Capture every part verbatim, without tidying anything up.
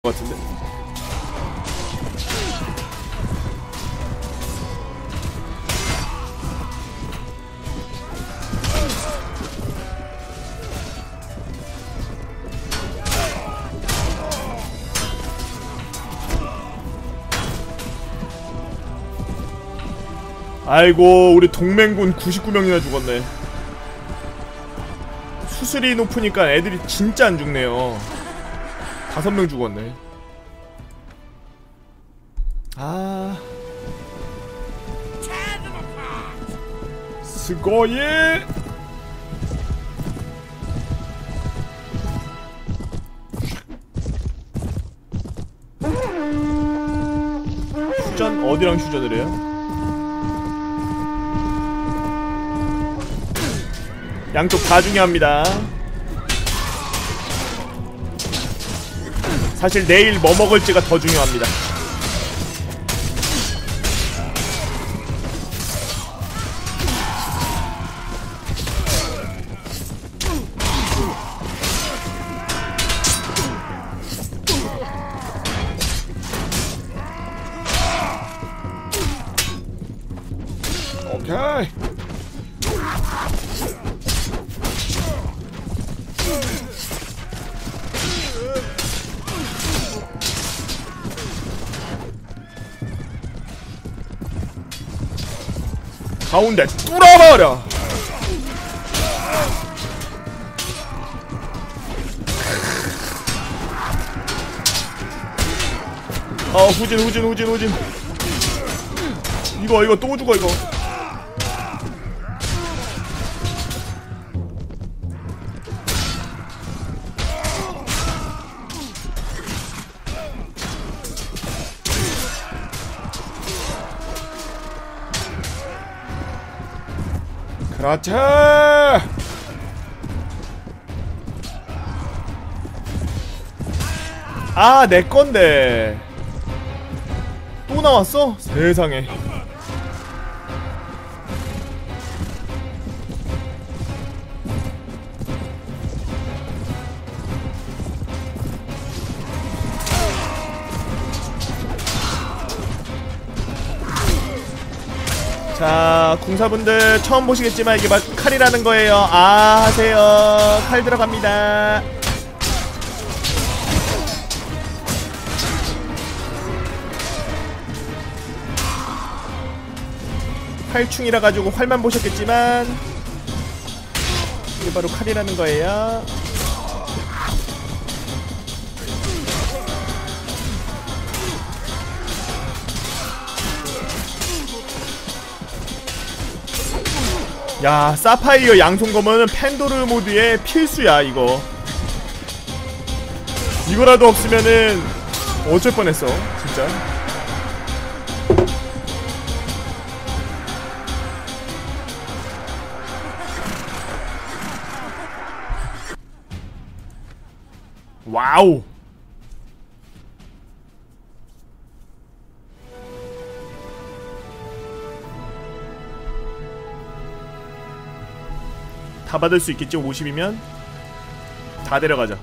같은데? 아이고, 우리 동맹군 구십구 명이나 죽었네. 수술이 높으니까 애들이 진짜 안 죽네요. 다섯 명 죽었네. 아, 스고이. 휴전? 어디랑 휴전을 해요? 양쪽 다 중요합니다. 사실 내일 뭐 먹을지가 더 중요합니다. 오케이. 가운데 뚫어버려. 어, 후진 후진 후진 후진. 이거 이거 또 죽어 이거. 그렇지. 아, 내 건데 또 나왔어? 세상에. 자, 궁사분들 처음 보시겠지만 이게 막 칼이라는 거예요. 아, 하세요. 칼 들어갑니다. 활충이라 가지고 활만 보셨겠지만 이게 바로 칼이라는 거예요. 야, 사파이어 양손검은 팬도르 모드의 필수야. 이거 이거라도 없으면은 어쩔 뻔했어 진짜. 와우. 다 받을 수 있겠지. 오십이면 다 데려가자.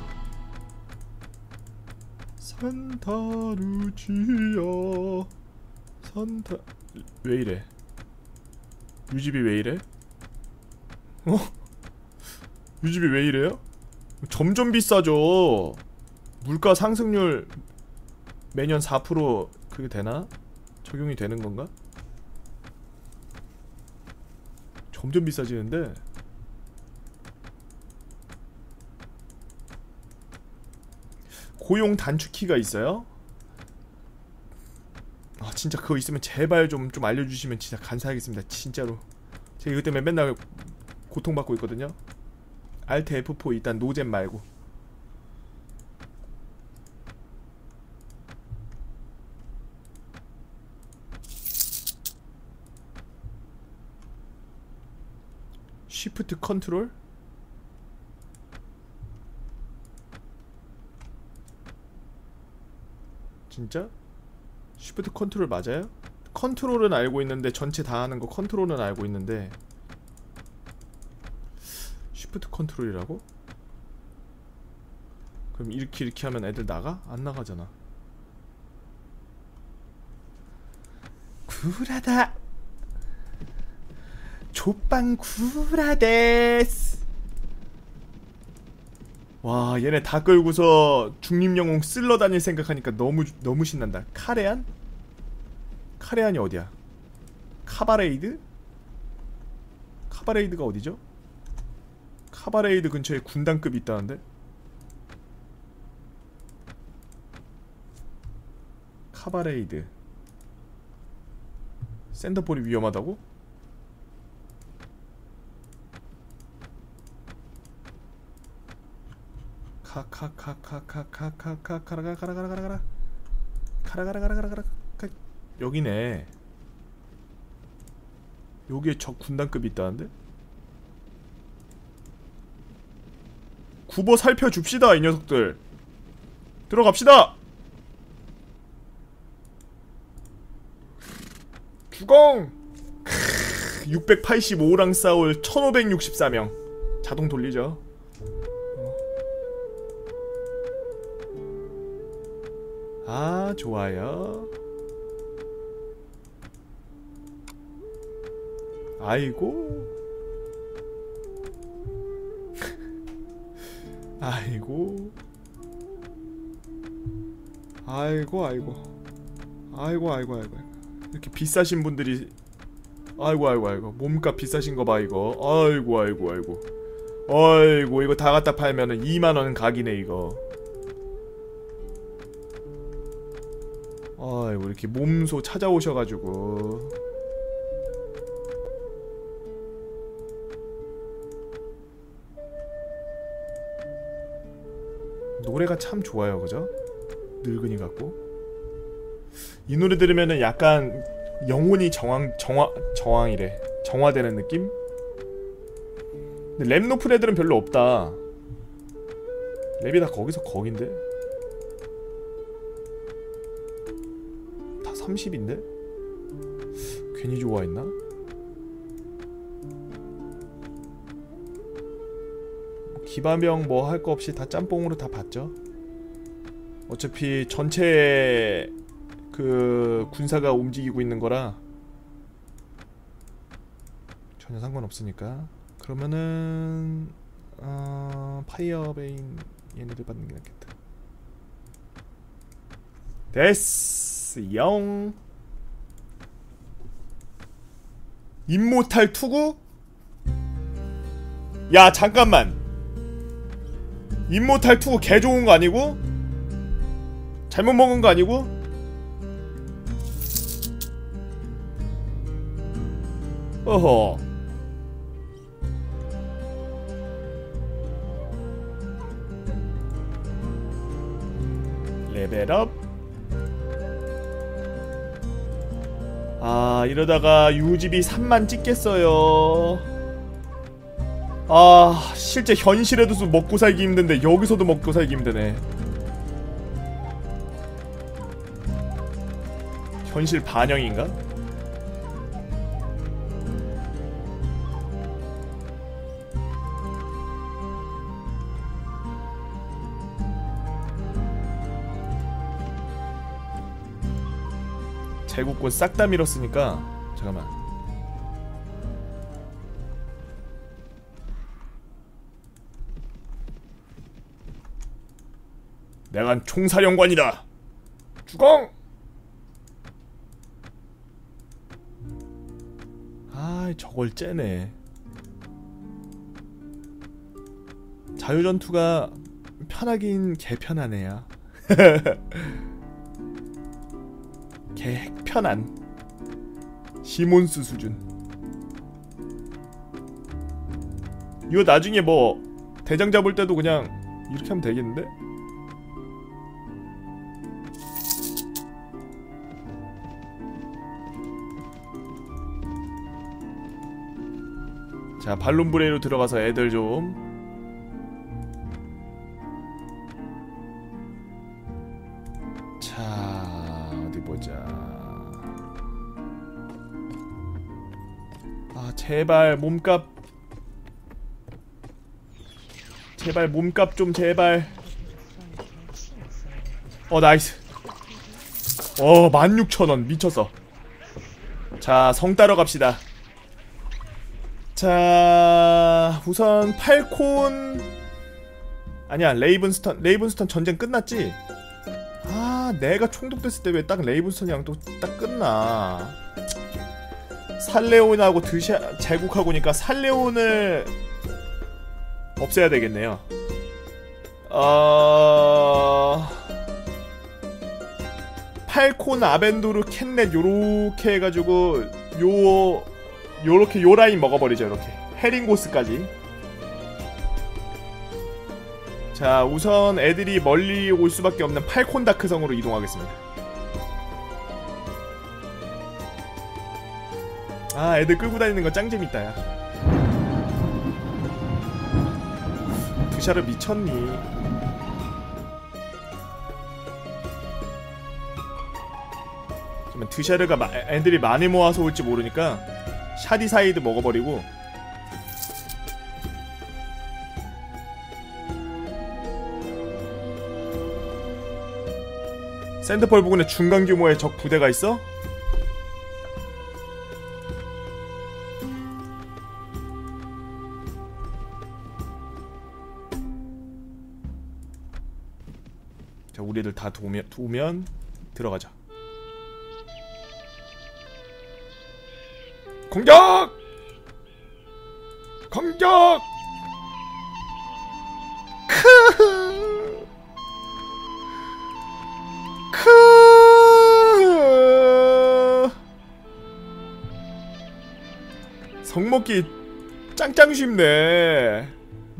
산타루지아 산타... 왜 이래? 유지비 왜 이래? 어? 유지비 왜 이래요? 점점 비싸죠. 물가 상승률 매년 사 퍼센트 그게 되나? 적용이 되는 건가? 점점 비싸지는데. 고용 단축키가 있어요? 아, 진짜 그거 있으면 제발 좀, 좀 알려주시면 진짜 감사하겠습니다. 진짜로 제가 이것 때문에 맨날 고통받고 있거든요. 알트 에프 사 일단 노잼 말고. 쉬프트 컨트롤? 진짜? 쉬프트 컨트롤 맞아요? 컨트롤은 알고 있는데 전체 다 하는 거 컨트롤은 알고 있는데 쉬프트 컨트롤이라고? 그럼 이렇게 이렇게 하면 애들 나가? 안 나가잖아. 구라다. 족방 구라데스. 와, 얘네 다 끌고서 중립영웅 쓸러 다닐 생각하니까 너무 너무 신난다. 카레안? 카레안이 어디야? 카바레이드? 카바레이드가 어디죠? 카바레이드 근처에 군단급이 있다는데? 카바레이드. 샌더볼이 위험하다고? 카카카카카카카카카라가라가라가라가라 카라가라가라가라가라. 여기네. 여기에 적 군단급이 있다는데? 굽어 살펴줍시다 이 녀석들. 들어갑시다. 주공. 육백팔십오랑 싸울 천오백육십사 명. 자동 돌리죠. 아, 좋아요. 아이고. 아이고. 아이고 아이고. 아이고 아이고 아이고. 이렇게 비싸신 분들이. 아이고 아이고 아이고. 몸값 비싸신 거 봐 이거. 아이고 아이고 아이고. 아이고 이거 다 갖다 팔면은 이만 원 각이네 이거. 아이고 이렇게 몸소 찾아오셔가지고. 노래가 참 좋아요, 그죠? 늙은이 같고. 이 노래 들으면은 약간 영혼이 정황, 정화, 정황이래. 정화되는 느낌? 근데 랩 높은 애들은 별로 없다. 랩이 다 거기서 거긴데? 다 삼십인데? 괜히 좋아했나? 기반병 뭐 할 거 없이 다 짬뽕으로 다 봤죠. 어차피 전체 그 군사가 움직이고 있는 거라 전혀 상관없으니까. 그러면은 어... 파이어베인 얘네들 받는 게 낫겠다. 데스 영. 임모탈 투구? 야 잠깐만. 임모탈 투구 개 좋은 거 아니고? 잘못 먹은 거 아니고? 어허. 레벨업. 아 이러다가 유지비 삼만 찍겠어요. 아 실제 현실에도 먹고 살기 힘든데 여기서도 먹고 살기 힘드네. 현실 반영인가? 제국권 싹 다 밀었으니까 잠깐만. 내가 총사령관이다. 주공! 아 저걸 째네. 자유전투가 편하긴 개편하네요. 개 핵편한 시몬스 수준. 이거 나중에 뭐 대장 잡을 때도 그냥 이렇게 하면 되겠는데? 자 발론브레이로 들어가서 애들 좀. 자 어디 보자. 아 제발 몸값 제발 몸값 좀 제발. 어 나이스. 어 만 육천 원 미쳤어. 자 성 따러 갑시다. 자 우선 팔콘 아니야 레이븐스턴 레이븐스턴 전쟁 끝났지? 아 내가 총독됐을 때 왜 딱 레이븐스턴이랑 또 딱 끝나. 살레온하고 드샤 제국하고니까 살레온을 없애야 되겠네요. 어... 팔콘, 아벤도르, 캔넷 요렇게 해가지고 요 요렇게 요 라인 먹어버리죠. 이렇게 헤링고스까지. 자 우선 애들이 멀리 올 수밖에 없는 팔콘 다크성으로 이동하겠습니다. 아 애들 끌고 다니는 거 짱 재밌다 야. 드샤르 미쳤니? 그러면 드샤르가 마, 애들이 많이 모아서 올지 모르니까 샤디사이드 먹어버리고. 샌드펄 부근에 중간 규모의 적 부대가 있어? 자 우리들 다 두면, 두면 들어가자. 공격! 공격! 크으 크으 성먹기 짱짱 쉽네.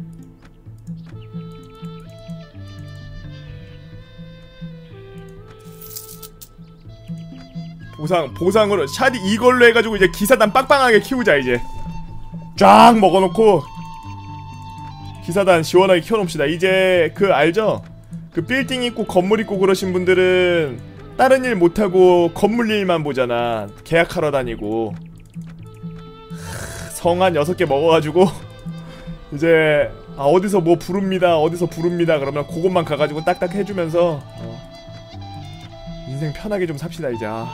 보상, 보상으로 샤디 이걸로 해가지고 이제 기사단 빵빵하게 키우자. 이제 쫙 먹어놓고 기사단 시원하게 키워놓읍시다. 이제 그 알죠? 그 빌딩 있고 건물 있고 그러신 분들은 다른 일 못하고 건물 일만 보잖아. 계약하러 다니고. 성 한 여섯 개 먹어가지고 이제 아 어디서 뭐 부릅니다 어디서 부릅니다 그러면 그것만 가가지고 딱딱 해주면서 어. 인생 편하게 좀 삽시다 이제. 아.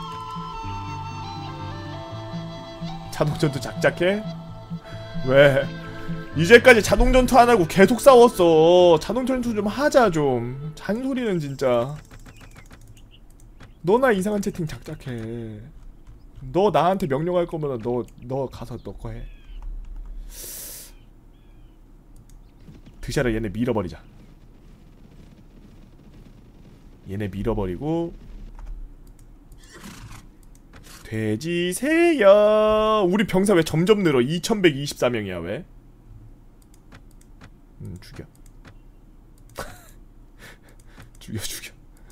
자동전투 작작해? 왜? 이제까지 자동전투 안하고 계속 싸웠어. 자동전투 좀 하자 좀. 잔소리는 진짜. 너나 이상한 채팅 작작해. 너 나한테 명령할 거면 너, 너 가서 너 거 해. 드샤를 얘네 밀어버리자. 얘네 밀어버리고 돼지세요. 우리 병사 왜 점점 늘어? 이천백이십사 명이야 왜? 음 죽여. 죽여 죽여.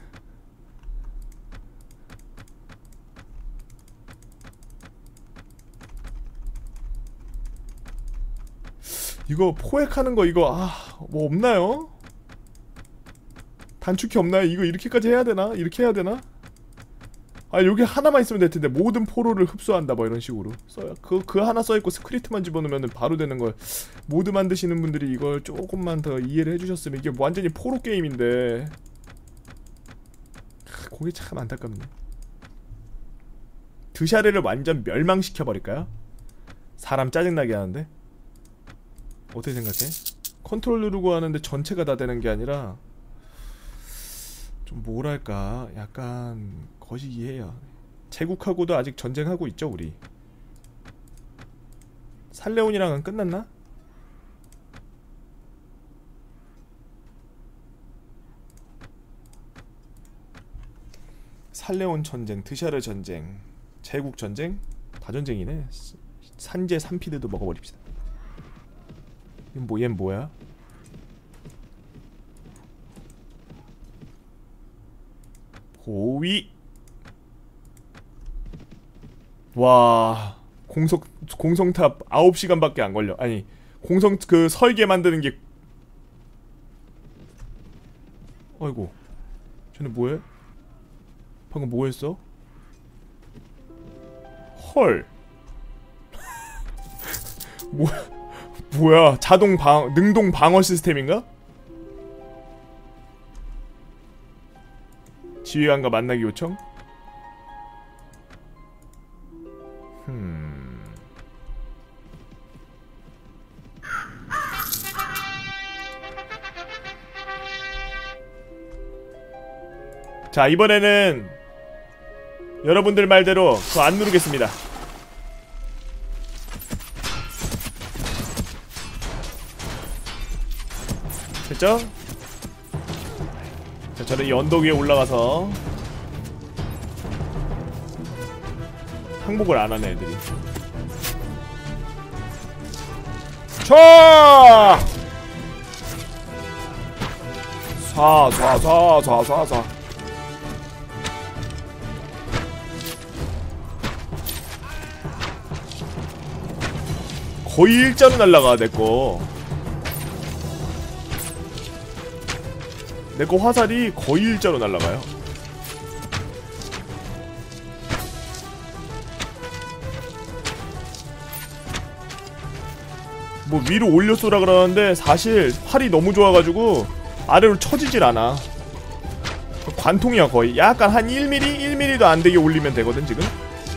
이거 포획하는 거 이거 아 뭐 없나요? 단축키 없나요? 이거 이렇게까지 해야 되나? 이렇게 해야 되나? 아 여기 하나만 있으면 될 텐데 모든 포로를 흡수한다 뭐 이런 식으로 써요. 그, 그 하나 써있고 스크립트만 집어넣으면 바로 되는 걸. 모드 만드시는 분들이 이걸 조금만 더 이해를 해주셨으면. 이게 완전히 포로 게임인데 그게 참 안타깝네. 드샤르를 완전 멸망시켜버릴까요? 사람 짜증나게 하는데? 어떻게 생각해? 컨트롤 누르고 하는데 전체가 다 되는 게 아니라 좀 뭐랄까 약간 거시기해요. 제국하고도 아직 전쟁하고 있죠 우리. 살레온이랑은 끝났나? 살레온 전쟁, 드샤르 전쟁, 제국 전쟁? 다 전쟁이네. 산제 산피드도 먹어버립시다. 얘는 뭐, 얘는 뭐야? 고위. 와 공성 공성탑 아홉 시간밖에 안 걸려. 아니 공성 그 설계 만드는 게. 어이구 쟤네 뭐해? 방금 뭐했어? 헐. 뭐야? 뭐야? 자동 방 능동 방어 시스템인가? 지휘관과 만나기 요청? 흠... 자, 이번에는 여러분들 말대로 그거 안 누르겠습니다. 됐죠? 자, 저는 이 언덕 위에 올라가서 항복을 안 하네, 애들이. 차! 사, 사, 사, 사, 사, 사. 거의 일자로 날라가, 내꺼. 내꺼 화살이 거의 일자로 날라가요. 뭐 위로 올려 쏘라 그러는데 사실 활이 너무 좋아가지고 아래로 쳐지질 않아. 관통이야 거의. 약간 한 일 밀리미터? 일 밀리미터도 안되게 올리면 되거든 지금.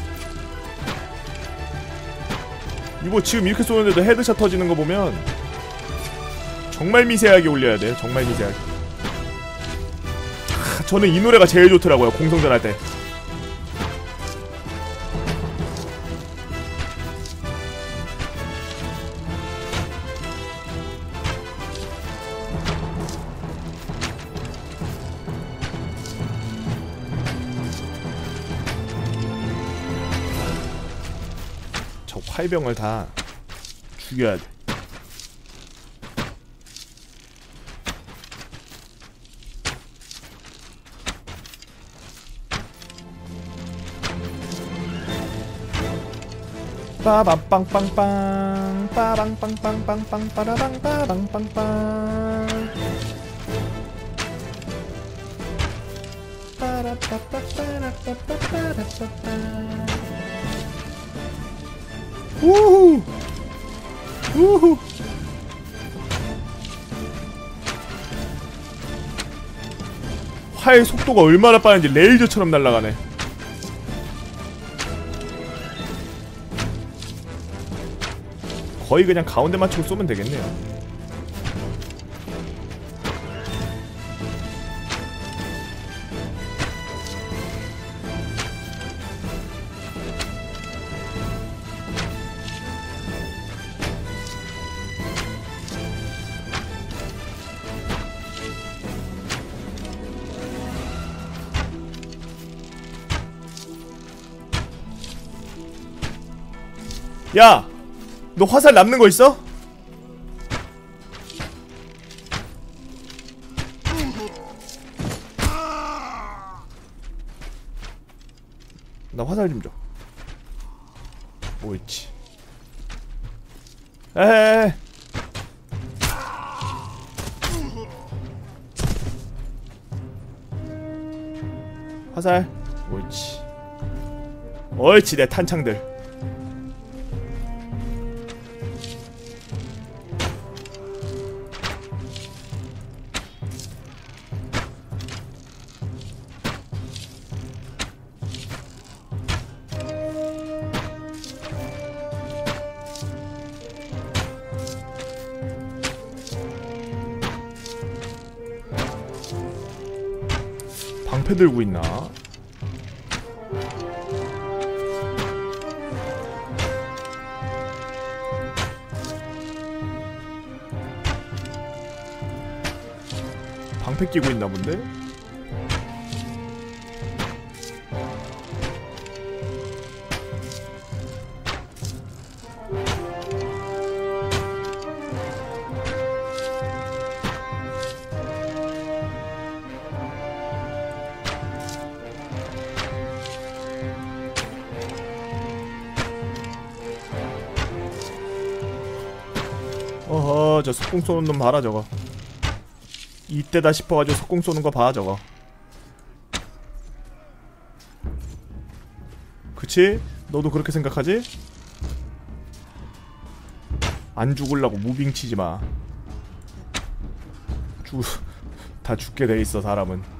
이거 지금 이렇게 쏘는데도 헤드샷 터지는 거 보면 정말 미세하게 올려야 돼요. 정말 미세하게. 하, 저는 이 노래가 제일 좋더라고요. 공성전 할 때. 저 활병을 다 죽여야 돼. 빠밤빵빵빵 빠방빵빵빵빵 빠라방 빠방빵빵 빠라빠빠빠라빠빠빠라빠빠. 우후! 우후! 활 속도가 얼마나 빠른지 레이저처럼 날아가네. 거의 그냥 가운데 맞추고 쏘면 되겠네요. 야! 너 화살 남는 거 있어? 나 화살 좀 줘. 옳지. 에헤. 화살. 옳지. 옳지, 내 탄창들. 방패 들고 있나? 방패 끼고 있나 본데? 어허, 저 석궁 쏘는 놈 봐라 저거. 이때다 싶어가지고 석궁 쏘는 거 봐 저거. 그치? 너도 그렇게 생각하지? 안 죽으려고 무빙 치지마. 죽... 다 죽게 돼있어 사람은.